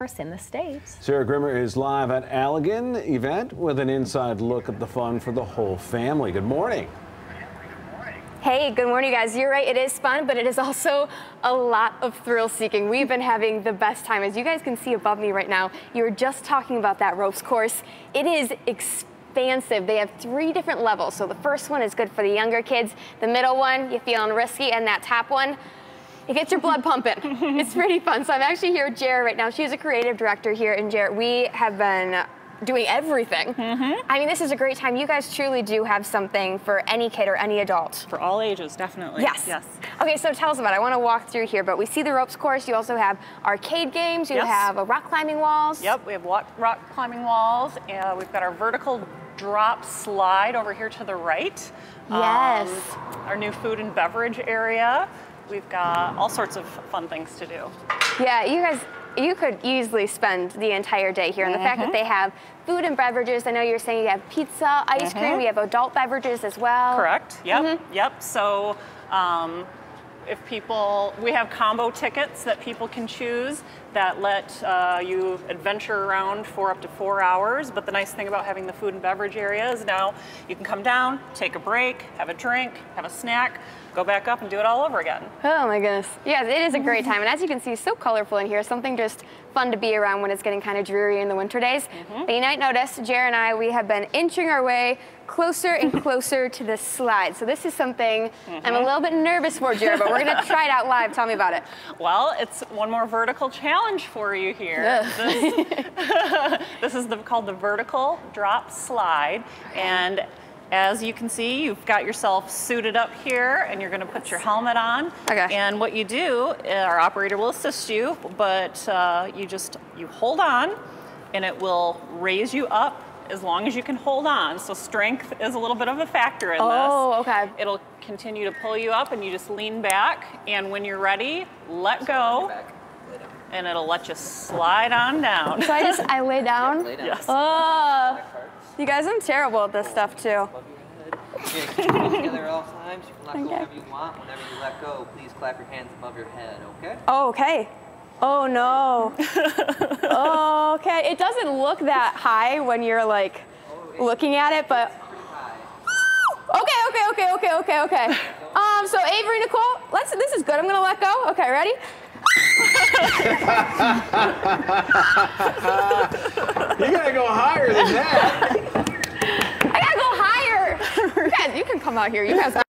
in the States. Sarah Grimmer is live at Allegan event with an inside look at the fun for the whole family. Good morning. Hey, good morning, guys. You're right, it is fun, but it is also a lot of thrill seeking. We've been having the best time. As you guys can see above me right now, you were just talking about that ropes course. It is expansive. They have 3 different levels. So the first one is good for the younger kids. The middle one, you're feeling risky, and that top one, it gets your blood pumping. It's pretty fun. So I'm actually here with Jarrett right now. She's a creative director here, and Jarrett, we have been doing everything. I mean, this is a great time. You guys truly do have something for any kid or any adult. For all ages, definitely. Yes. Okay, so tell us about it. I want to walk through here, but we see the ropes course. You also have arcade games. You have rock climbing walls. Yep, we have rock climbing walls. We've got our vertical drop slide over here to the right. Yes. Our new food and beverage area. We've got all sorts of fun things to do. Yeah, you guys, you could easily spend the entire day here. And the fact that they have food and beverages, I know you're saying you have pizza, ice cream, we have adult beverages as well. Correct, yep. So if we have combo tickets that people can choose that let you adventure around for up to 4 hours. But the nice thing about having the food and beverage area is now you can come down, take a break, have a drink, have a snack, go back up and do it all over again. Oh my goodness. Yes, it is a great time. And as you can see, so colorful in here, something just fun to be around when it's getting kind of dreary in the winter days. But you might notice, Jared and I, we have been inching our way closer and closer to the slide. So this is something I'm a little bit nervous for, Jared, but we're gonna try it out live. Tell me about it. Well, it's one more vertical challenge for you here. This is called the vertical drop slide. And as you can see, you've got yourself suited up here, and you're going to put your helmet on. Okay. And what you do, our operator will assist you, but you hold on, and it will raise you up as long as you can hold on. So strength is a little bit of a factor in this. Oh, okay. It'll continue to pull you up, and you just lean back, and when you're ready, let go, and it'll let you slide on down. So I lay down? Yes. Oh. You guys, I'm terrible at this stuff too. Yeah, keep your hands together at all times. You can let go whenever you want. Whenever you let go, please clap your hands above your head, okay? Oh, okay. Oh no. Oh, okay. It doesn't look that high when you're like looking at it, but okay. So Avery, Nicole, this is good. I'm gonna let go. Okay, ready? You gotta go higher than that. I gotta go higher. You guys, you can come out here. You guys.